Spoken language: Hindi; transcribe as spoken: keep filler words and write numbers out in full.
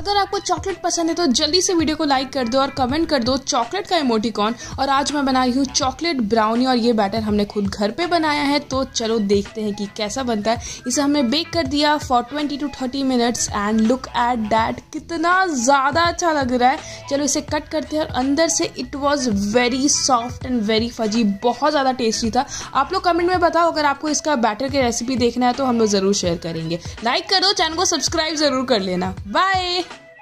अगर आपको चॉकलेट पसंद है तो जल्दी से वीडियो को लाइक कर दो और कमेंट कर दो चॉकलेट का इमोटिकॉन। और आज मैं बना रही हूँ चॉकलेट ब्राउनी और ये बैटर हमने खुद घर पे बनाया है, तो चलो देखते हैं कि कैसा बनता है। इसे हमने बेक कर दिया for twenty to thirty minutes and look at that, कितना ज़्यादा अच्छा लग रहा है। चलो इसे कट करते हैं और अंदर से it was very soft and very fuzzy, बहुत ज़्यादा टेस्टी था। आप लोग कमेंट में बताओ अगर आपको इसका बैटर की रेसिपी देखना है तो हम लोग ज़रूर शेयर करेंगे। लाइक कर दो, चैनल को सब्सक्राइब ज़रूर कर लेना। बाय।